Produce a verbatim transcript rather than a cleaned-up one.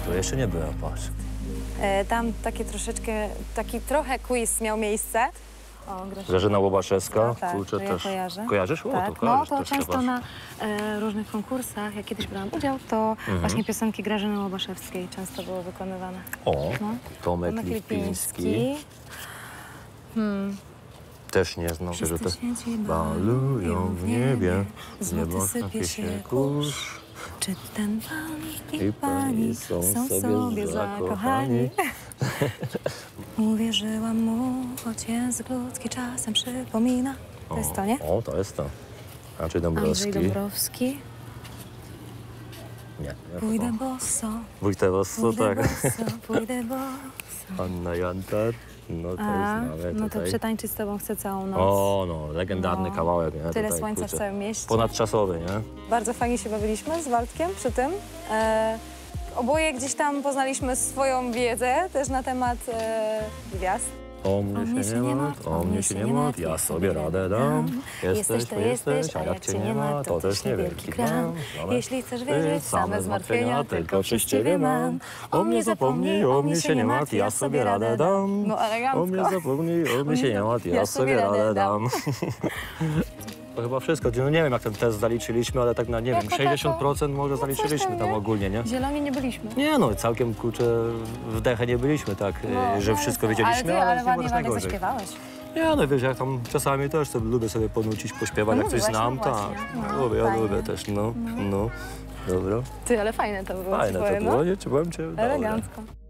To jeszcze nie byłem, patrz. E, tam takie troszeczkę, taki trochę quiz miał miejsce. O, Grażyna. Grażyna Łobaszewska, Tak, kurczę, to ja też. kojarzę. Kojarzysz? O, Tak, to kojarzysz no to też często chyba. na e, różnych konkursach, jak kiedyś brałam udział, to Mhm. właśnie piosenki Grażyny Łobaszewskiej często były wykonywane. O, No. Tomek Tomek Lipiński. Lipiński. Hmm. Też nie znam, że to Wszyscy święci balują w niebie, z złoty nieba sypie sypie się się kurz. kurz. Czy ten pan i I pani są sobie zakochani? Uwierzyłam mu, choć język ludzki czasem przypomina. To jest to, nie? O, to jest to. Andrzej Dąbrowski. Andrzej Dąbrowski. Nie, nie Pójdę to. boso, Wójte Bosso, pójdę tak. boso, pójdę boso. Anna Jantar. No to A, znamy no to tutaj. przetańczyć z tobą chcę całą noc. O, no, legendarny No. kawałek. Nie? Tyle Tutaj, słońca kurczę, w całym mieście. Ponadczasowy, nie? Bardzo fajnie się bawiliśmy z Waldkiem przy tym. E, oboje gdzieś tam poznaliśmy swoją wiedzę też na temat e, gwiazd. O mnie się nie martw, o mnie się nie martw, ja sobie radę dam. Jesteś, to jesteś, a jak cię nie ma, to też niewielki kram. Jeśli chcesz wierzyć, same zmartwienia tylko przez ciebie ciebie mam. O mnie zapomnij, o mnie się nie martw, ja sobie radę dam. No elegancko. O mnie zapomnij, o mnie się nie martw, ja sobie radę dam. To chyba wszystko. No nie wiem, jak ten test zaliczyliśmy, ale tak na, nie wiem, Jako sześćdziesiąt procent może No coś zaliczyliśmy tam, tam nie? ogólnie, nie? Zieloni nie byliśmy. Nie no, całkiem, kurczę, w dechę nie byliśmy, tak, No, że no, wszystko ale ty- wiedzieliśmy, ale, ty, ale nie było ładnie, też ładnie najgorzej. zaśpiewałeś. Ja no wiesz, jak tam czasami też sobie, lubię sobie ponucić, pośpiewać, No jak coś mówiłaś, znam, no tak. właśnie. No, lubię, ja fajnie. lubię też, no, no. Dobra. Ty, ale fajne to było. Fajne twoje, to no. było, nie? Czy powiem cię? Dobra. Elegancko.